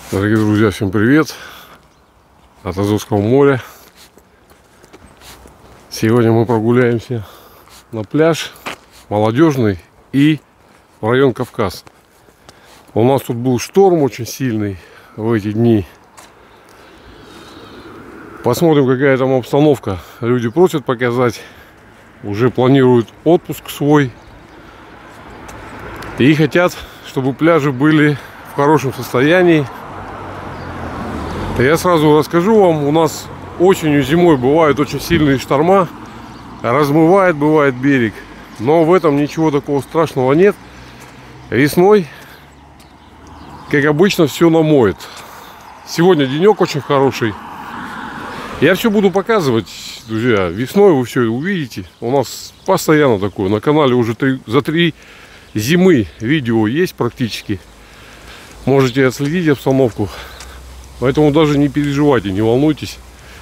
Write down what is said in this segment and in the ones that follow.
Дорогие друзья, всем привет от Азовского моря. Сегодня мы прогуляемся на пляж Молодежный и в район Кавказ. У нас тут был шторм очень сильный в эти дни. Посмотрим, какая там обстановка. Люди просят показать, уже планируют отпуск свой и хотят, чтобы пляжи были в хорошем состоянии. Я сразу расскажу вам, у нас осенью, зимой бывают очень сильные шторма, размывает бывает берег, но в этом ничего такого страшного нет. Весной, как обычно, все намоет. Сегодня денек очень хороший. Я все буду показывать, друзья. Весной вы все увидите. У нас постоянно такое. На канале уже за 3 зимы видео есть практически. Можете отследить обстановку. Поэтому даже не переживайте, не волнуйтесь.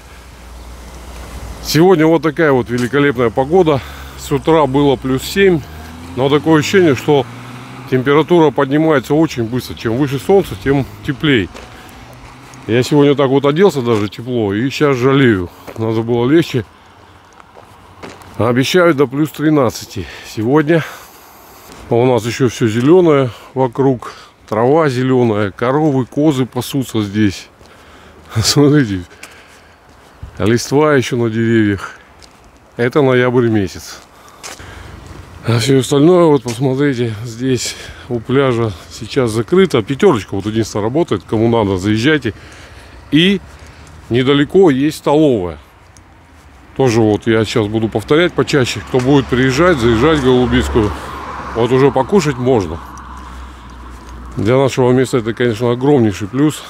Сегодня вот такая вот великолепная погода. С утра было +7. Но такое ощущение, что температура поднимается очень быстро. Чем выше солнце, тем теплее. Я сегодня так вот оделся, даже тепло. И сейчас жалею. Надо было легче. Обещают до +13 сегодня. У нас еще все зеленое вокруг. Трава зеленая, коровы, козы пасутся здесь. Смотрите, листва еще на деревьях. Это ноябрь месяц. А все остальное, вот посмотрите, здесь у пляжа сейчас закрыто. Пятерочка вот единственное работает, кому надо, заезжайте. И недалеко есть столовая. Тоже вот я сейчас буду повторять почаще. Кто будет приезжать, заезжать в Голубицкую, вот уже покушать можно. Для нашего места это, конечно, огромнейший плюс.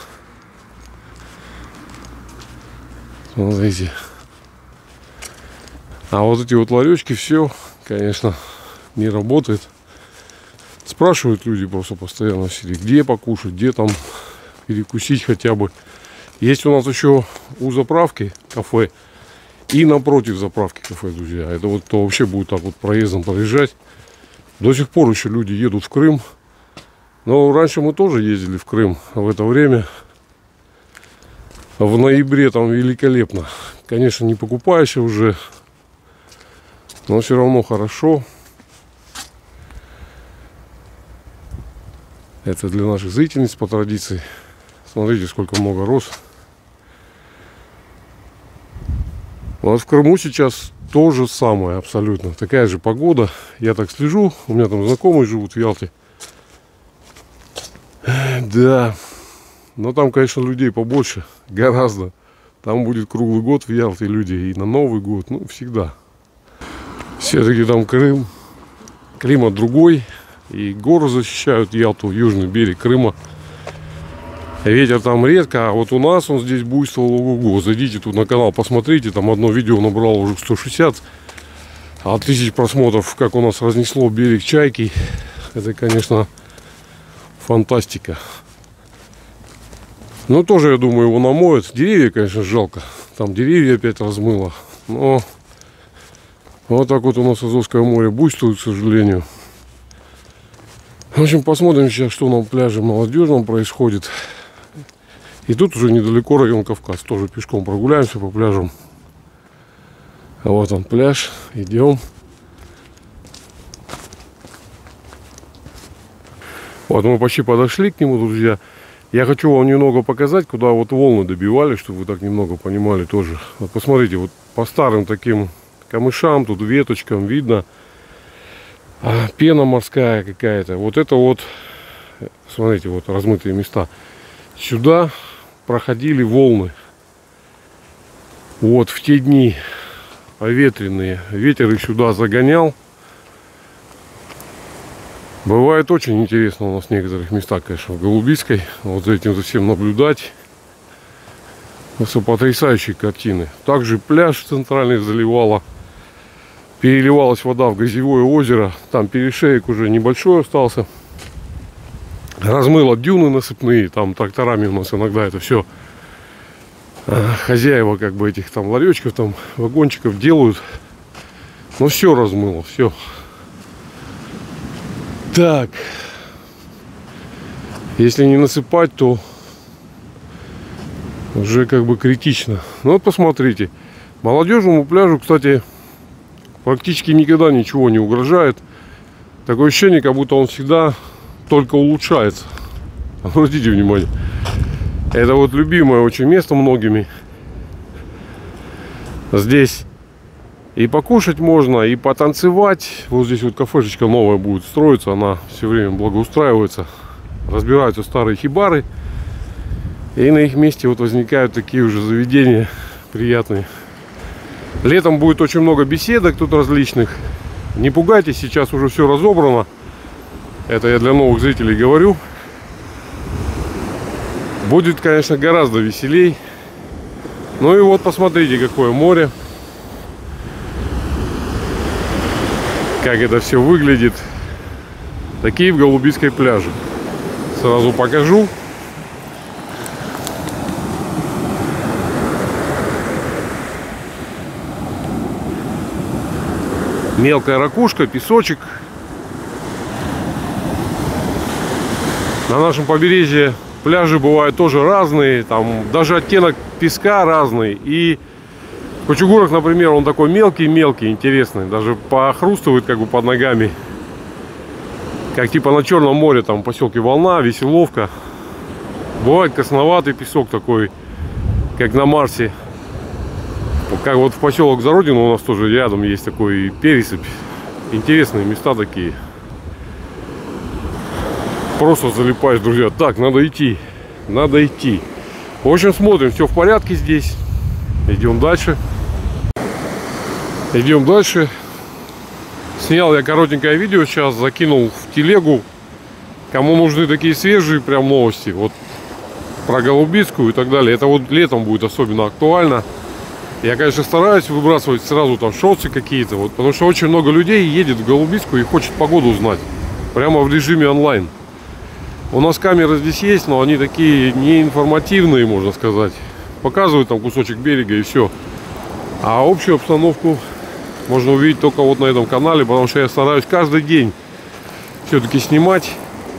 Смотрите. А вот эти вот ларечки, все, конечно, не работает. Спрашивают люди просто постоянно в селе, где покушать, где там перекусить хотя бы. Есть у нас еще у заправки кафе и напротив заправки кафе, друзья. Это вот кто вообще будет так вот проездом проезжать. До сих пор еще люди едут в Крым. Но раньше мы тоже ездили в Крым в это время. В ноябре там великолепно. Конечно, не покупаешься уже, но все равно хорошо. Это для наших зрительниц по традиции. Смотрите, сколько много роз. Вот в Крыму сейчас то же самое абсолютно. Такая же погода. Я так слежу. У меня там знакомые живут в Ялте. Да, но там, конечно, людей побольше, гораздо. Там будет круглый год в Ялте люди и на Новый год, ну, всегда. Все-таки там Крым, климат другой, и горы защищают Ялту, южный берег Крыма. Ветер там редко, а вот у нас он здесь буйствовал ого-го. Зайдите тут на канал, посмотрите, там одно видео набрало уже 160 тысяч просмотров, как у нас разнесло берег Чайки. Это, конечно, фантастика. Ну, тоже, я думаю, его намоют. Деревья, конечно, жалко. Там деревья опять размыло. Но вот так вот у нас Азовское море буйствует, к сожалению. В общем, посмотрим сейчас, что на пляже Молодежном происходит. И тут уже недалеко район Кавказ. Тоже пешком прогуляемся по пляжам. А вот он пляж. Идем. Вот мы почти подошли к нему, друзья. Я хочу вам немного показать, куда вот волны добивали, чтобы вы так немного понимали тоже. Вот посмотрите, вот по старым таким камышам, тут веточкам видно пена морская какая-то. Вот это вот, смотрите, вот размытые места. Сюда проходили волны. Вот в те дни ветреные. Ветер их сюда загонял. Бывает очень интересно у нас в некоторых местах, конечно, в Голубицкой. Вот за этим всем наблюдать. Это потрясающие картины. Также пляж центральный заливало. Переливалась вода в грязевое озеро. Там перешеек уже небольшой остался. Размыло дюны насыпные. Там тракторами у нас иногда это все хозяева как бы этих там ларечков, там вагончиков делают. Но все размыло, все. Так, если не насыпать, то Уже как бы критично. Ну вот посмотрите. Молодежному пляжу, кстати, практически никогда ничего не угрожает. Такое ощущение, как будто он всегда только улучшается. Обратите внимание. Это вот любимое очень место многими. Здесь и покушать можно, и потанцевать. Вот здесь вот кафешечка новая будет строиться. Она все время благоустраивается. Разбираются старые хибары. И на их месте вот возникают такие уже заведения приятные. Летом будет очень много беседок тут различных. Не пугайтесь, сейчас уже все разобрано. Это я для новых зрителей говорю. Будет, конечно, гораздо веселей. Ну и вот посмотрите, какое море. Как это все выглядит. Такие в Голубицкой пляже. Сразу покажу. Мелкая ракушка, песочек. На нашем побережье пляжи бывают тоже разные. Там даже оттенок песка разный. И в Кучугурах, например, он такой мелкий-мелкий, интересный. Даже похрустывает как бы под ногами. Как типа на Черном море, там в поселке Волна, Веселовка. Бывает красноватый песок такой, как на Марсе. Как вот в поселок Зародино у нас тоже рядом есть такой пересыпь. Интересные места такие. Просто залипаешь, друзья. Так, надо идти. Надо идти. В общем, смотрим, все в порядке здесь. Идем дальше. Идем дальше. Снял я коротенькое видео сейчас, закинул в телегу. Кому нужны такие свежие прям новости. Вот про Голубицкую и так далее. Это вот летом будет особенно актуально. Я, конечно, стараюсь выбрасывать сразу там шорты какие-то, вот, потому что очень много людей едет в Голубицкую и хочет погоду узнать. Прямо в режиме онлайн. У нас камеры здесь есть, но они такие неинформативные, можно сказать. Показывают там кусочек берега и все. А общую обстановку можно увидеть только вот на этом канале, потому что я стараюсь каждый день все-таки снимать.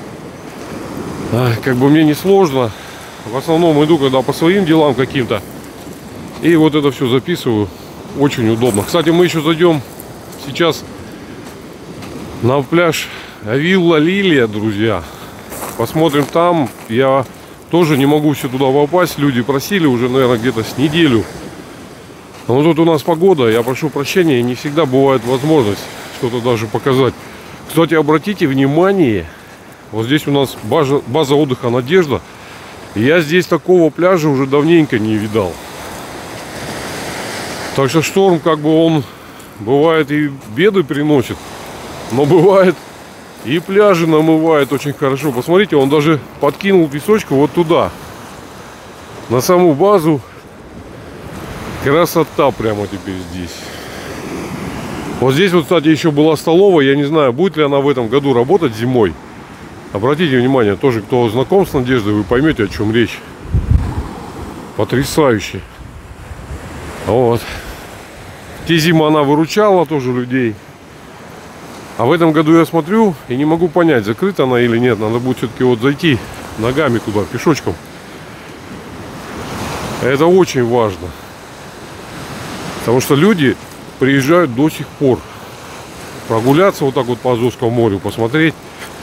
Как бы мне не сложно. В основном иду когда по своим делам каким-то. И вот это все записываю. Очень удобно. Кстати, мы еще зайдем сейчас на пляж Вилла Лилия, друзья. Посмотрим там. Я тоже не могу все туда попасть. Люди просили уже, наверное, где-то с неделю. Но тут у нас погода. Я прошу прощения. Не всегда бывает возможность что-то даже показать. Кстати, обратите внимание. Вот здесь у нас база отдыха «Надежда». Я здесь такого пляжа уже давненько не видал. Так что шторм, как бы он бывает и беды приносит, но бывает и пляжи намывает очень хорошо. Посмотрите, он даже подкинул песочку вот туда, на саму базу. Красота прямо теперь здесь. Вот здесь вот, кстати, еще была столовая. Я не знаю, будет ли она в этом году работать зимой. Обратите внимание, тоже кто знаком с Надеждой, вы поймете, о чем речь. Потрясающе. Вот. Те зимы она выручала тоже людей. А в этом году я смотрю и не могу понять, закрыта она или нет. Надо будет все-таки вот зайти ногами туда, пешочком. Это очень важно. Потому что люди приезжают до сих пор прогуляться вот так вот по Азовскому морю, посмотреть.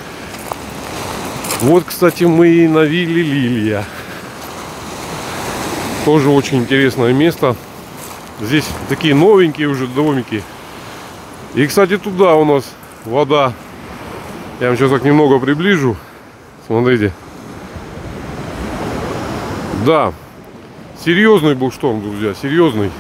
Вот, кстати, мы и на вилле Лилия. Тоже очень интересное место. Здесь такие новенькие уже домики. И, кстати, туда у нас вода. Я вам сейчас так немного приближу. Смотрите. Да. Серьезный был шторм, друзья. Серьезный.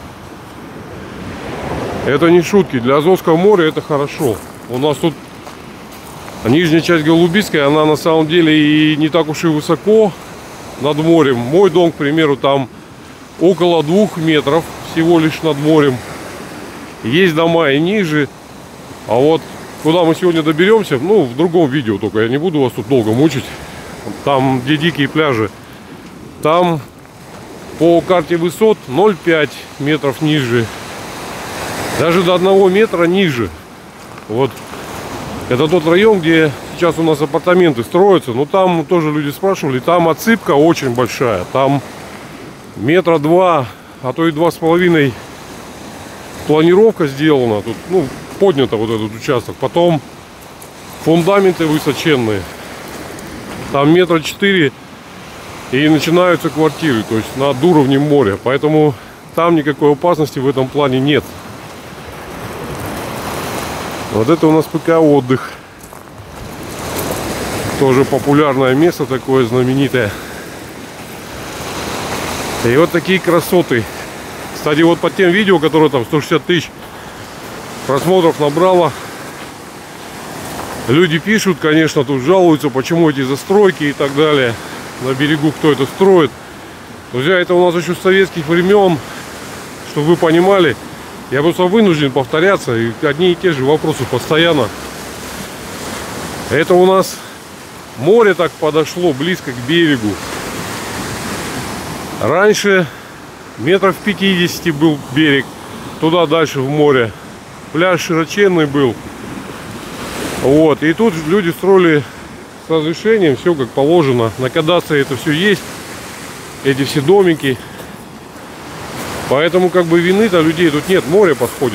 Это не шутки. Для Азовского моря это хорошо. У нас тут нижняя часть Голубицкой, она на самом деле и не так уж и высоко над морем. Мой дом, к примеру, там около 2 метров всего лишь над морем. Есть дома и ниже. А вот куда мы сегодня доберемся, ну, в другом видео только. Я не буду вас тут долго мучить. Там, где дикие пляжи, там по карте высот 0,5 метров ниже. Даже до 1 метра ниже. Вот. Это тот район, где сейчас у нас апартаменты строятся. Но там тоже люди спрашивали. Там отсыпка очень большая. Там метра 2, а то и 2,5 планировка сделана. Тут, ну, поднято вот этот участок. Потом фундаменты высоченные. Там метра 4 и начинаются квартиры, то есть над уровнем моря. Поэтому там никакой опасности в этом плане нет. Вот это у нас ПК «Отдых». Тоже популярное место, такое знаменитое. И вот такие красоты. Кстати, вот под тем видео, которое там 160 тысяч просмотров набрало, люди пишут, конечно, тут жалуются, почему эти застройки и так далее. На берегу кто это строит. Друзья, это у нас еще с советских времен, чтобы вы понимали. Я просто вынужден повторяться, и одни и те же вопросы постоянно. Это у нас море так подошло близко к берегу. Раньше метров 50 был берег, туда дальше в море. Пляж широченный был. Вот, и тут люди строили с разрешением, все как положено. На кадастре это все есть, эти все домики. Поэтому как бы вины-то людей тут нет, море подходит.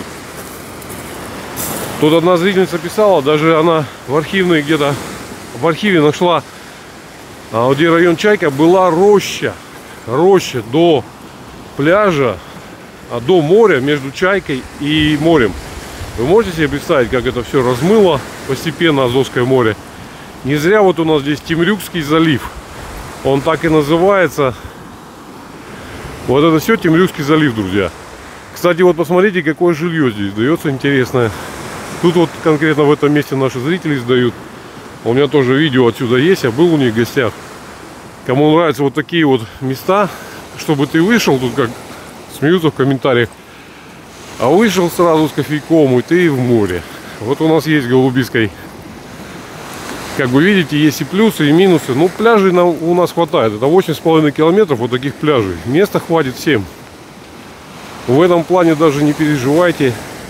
Тут одна зрительница писала, даже она в архивной где-то, в архиве нашла, где район Чайка была роща. Роща до пляжа, до моря, между Чайкой и морем. Вы можете себе представить, как это все размыло постепенно Азовское море? Не зря вот у нас здесь Темрюкский залив. Он так и называется. Вот это все Темрюкский залив, друзья. Кстати, вот посмотрите, какое жилье здесь дается интересное. Тут вот конкретно в этом месте наши зрители сдают. У меня тоже видео отсюда есть, я был у них в гостях. Кому нравятся вот такие вот места, чтобы ты вышел, тут как смеются в комментариях, а вышел сразу с кофейком, и ты в море. Вот у нас есть в Голубицкой. Как вы видите, есть и плюсы, и минусы. Ну, пляжей у нас хватает. Это 8,5 километров вот таких пляжей. Места хватит всем. В этом плане даже не переживайте.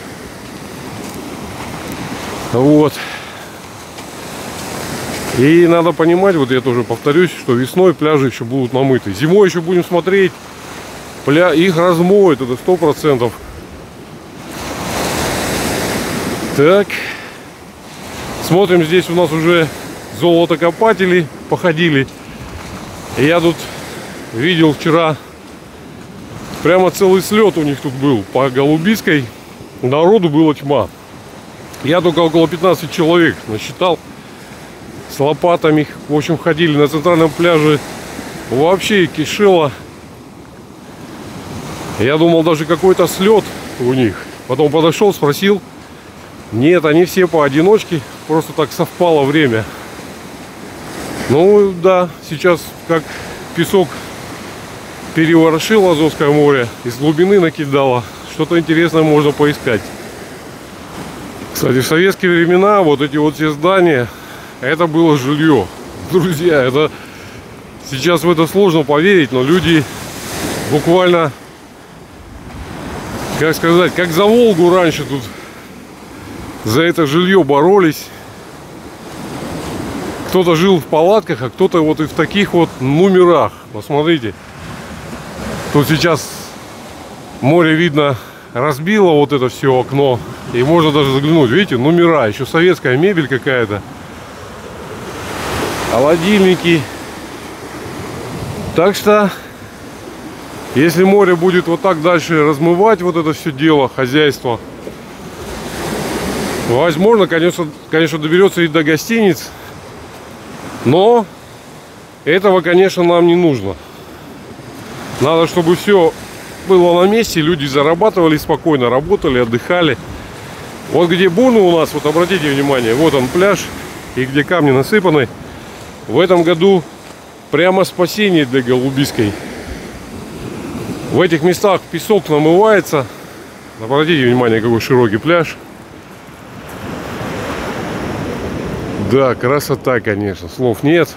Вот. И надо понимать, вот я тоже повторюсь, что весной пляжи еще будут намыты. Зимой еще будем смотреть. Их размоют, это 100%. Так. Смотрим, здесь у нас уже золотокопатели походили. И я тут видел вчера, прямо целый слет у них тут был по Голубицкой. Народу было тьма. Я только около 15 человек насчитал. С лопатами, в общем, ходили на центральном пляже. Вообще кишело. Я думал, даже какой-то слет у них. Потом подошел, спросил. Нет, они все поодиночке. Просто так совпало время. Ну да, сейчас как песок переворошил Азовское море, из глубины накидало. Что-то интересное можно поискать. Кстати, в советские времена вот эти вот все здания, это было жилье. Друзья, это сейчас в это сложно поверить, но люди буквально, как сказать, как за Волгу раньше тут за это жилье боролись. Кто-то жил в палатках, а кто-то вот и в таких вот номерах. Посмотрите. Тут сейчас море видно, разбило вот это все окно. И можно даже заглянуть. Видите, номера. Еще советская мебель какая-то. Холодильники. Так что, если море будет вот так дальше размывать вот это все дело, хозяйство, возможно, конечно, доберется и до гостиниц. Но этого, конечно, нам не нужно. Надо, чтобы все было на месте, люди зарабатывали спокойно, работали, отдыхали. Вот где буны у нас, вот обратите внимание, вот он пляж, и где камни насыпаны. В этом году прямо спасение для Голубицкой. В этих местах песок намывается. Обратите внимание, какой широкий пляж. Да, красота, конечно, слов нет.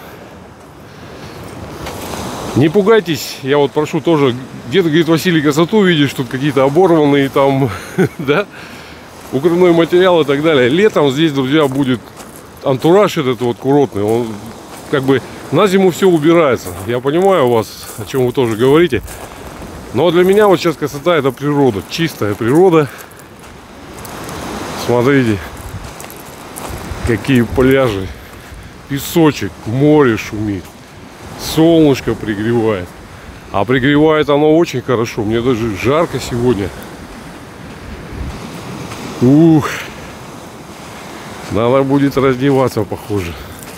Не пугайтесь, я вот прошу тоже, где-то, говорит, Василий, красоту видишь, тут какие-то оборванные там, да, укрывной материал и так далее. Летом здесь, друзья, будет антураж этот вот курортный, он как бы на зиму все убирается. Я понимаю вас, о чем вы тоже говорите. Но для меня вот сейчас красота — это природа, чистая природа. Смотрите, какие пляжи, песочек, море шумит, солнышко пригревает. А пригревает оно очень хорошо, мне даже жарко сегодня. Ух, надо будет раздеваться, похоже.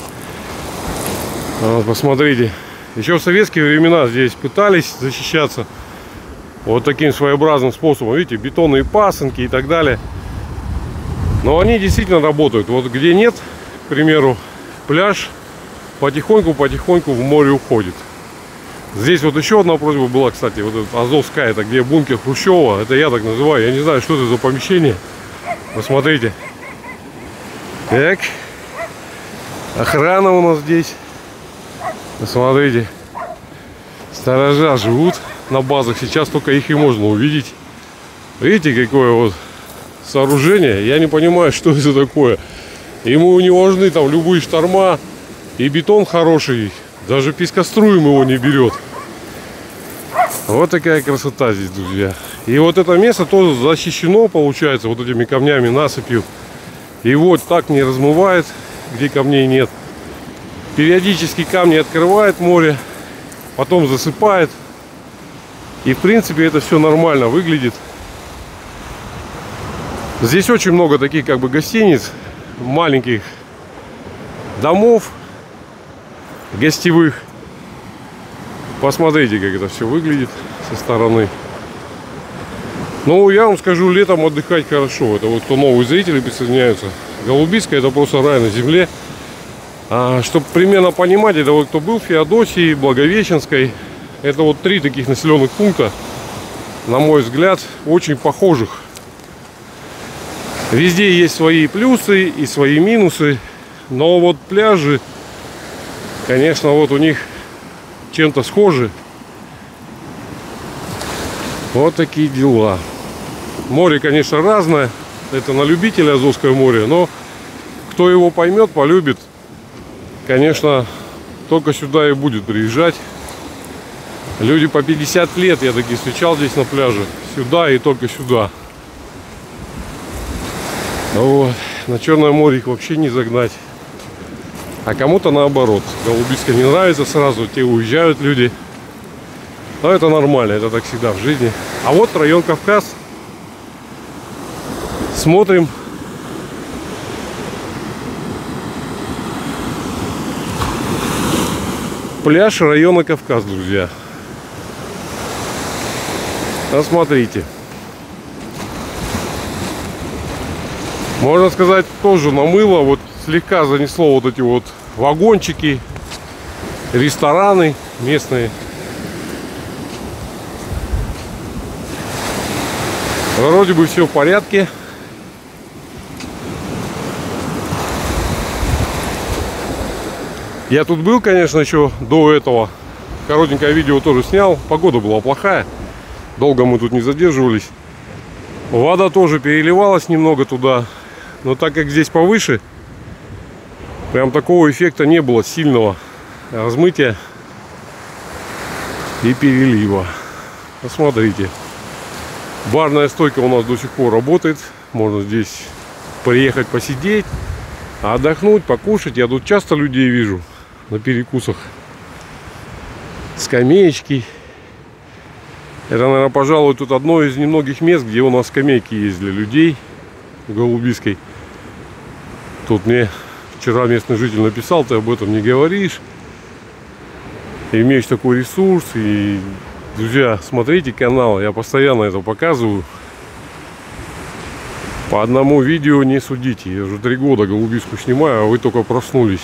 Вот, посмотрите, еще в советские времена здесь пытались защищаться вот таким своеобразным способом. Видите, бетонные пасынки и так далее. Но они действительно работают. Вот где нет, к примеру, пляж потихоньку в море уходит. Здесь вот еще одна просьба была, кстати. Вот этот Азовская, это где бункер Хрущева. Это я так называю. Я не знаю, что это за помещение. Посмотрите. Так. Охрана у нас здесь. Посмотрите. Сторожа живут на базах. Сейчас только их и можно увидеть. Видите, какое вот сооружение. Я не понимаю, что это такое. Ему не важны там любые шторма. И бетон хороший. Даже пескоструем его не берет. Вот такая красота здесь, друзья. И вот это место тоже защищено, получается, вот этими камнями, насыпью. И вот так не размывает, где камней нет. Периодически камни открывает море, потом засыпает. И в принципе это все нормально выглядит. Здесь очень много таких как бы гостиниц, маленьких домов гостевых. Посмотрите, как это все выглядит со стороны. Ну, я вам скажу, летом отдыхать хорошо. Это вот кто новые зрители присоединяются. Голубицкая — это просто рай на земле. Чтобы примерно понимать, это вот кто был в Феодосии, Благовещенской. Это вот 3 таких населенных пункта, на мой взгляд, очень похожих. Везде есть свои плюсы и свои минусы. Но вот пляжи, конечно, вот у них чем-то схожи. Вот такие дела. Море, конечно, разное. Это на любителя Азовское море. Но кто его поймет, полюбит, конечно, только сюда и будет приезжать. Люди по 50 лет я такие встречал здесь на пляже. Сюда и только сюда. Вот. На Черное море их вообще не загнать. А кому-то наоборот. Голубицкая не нравится сразу, те уезжают люди. Но это нормально, это так всегда в жизни. А вот район Кавказ. Смотрим. Пляж района Кавказ, друзья. Посмотрите. Можно сказать, тоже намыло. Вот слегка занесло вот эти вот вагончики, рестораны местные. Вроде бы все в порядке. Я тут был, конечно, еще до этого. Коротенькое видео тоже снял. Погода была плохая. Долго мы тут не задерживались. Вода тоже переливалась немного туда. Но так как здесь повыше, прям такого эффекта не было сильного размытия и перелива. Посмотрите. Барная стойка у нас до сих пор работает. Можно здесь приехать посидеть, отдохнуть, покушать. Я тут часто людей вижу на перекусах. Скамеечки. Это, наверное, пожалуй, тут одно из немногих мест, где у нас скамейки есть для людей в Голубицкой. Тут мне вчера местный житель написал: ты об этом не говоришь. Имеешь такой ресурс. И, друзья, смотрите канал, я постоянно это показываю. По одному видео не судите. Я уже 3 года Голубицкую снимаю, а вы только проснулись.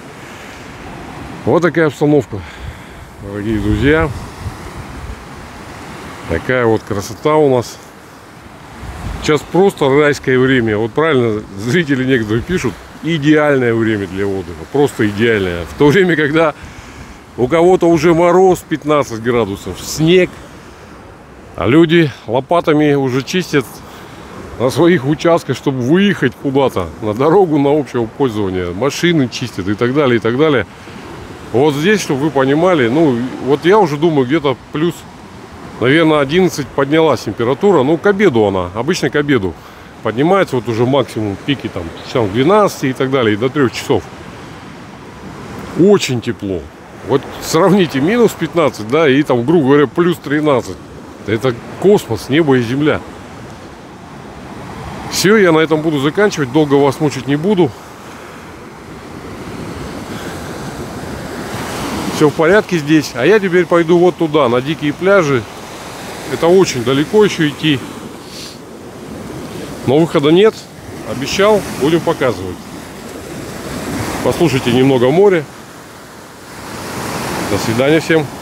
Вот такая обстановка, дорогие друзья. Такая вот красота у нас. Сейчас просто райское время. Вот правильно зрители некоторые пишут: идеальное время для отдыха. Просто идеальное. В то время, когда у кого-то уже мороз 15 градусов, снег, а люди лопатами уже чистят на своих участках, чтобы выехать куда-то на дорогу на общего пользования. Машины чистят и так далее, и так далее. Вот здесь, чтобы вы понимали, ну, вот я уже думаю, где-то плюс Наверное, 11 поднялась температура. Ну, к обеду она, обычно к обеду поднимается. Вот уже максимум пики там часам 12 и так далее, и до 3 часов. Очень тепло. Вот сравните минус 15, да, и там, грубо говоря, плюс 13. Это космос, небо и земля. Все, я на этом буду заканчивать. Долго вас мучить не буду. Все в порядке здесь. А я теперь пойду вот туда, на дикие пляжи. Это очень далеко еще идти. Но выхода нет. Обещал, будем показывать. Послушайте немного моря. До свидания всем.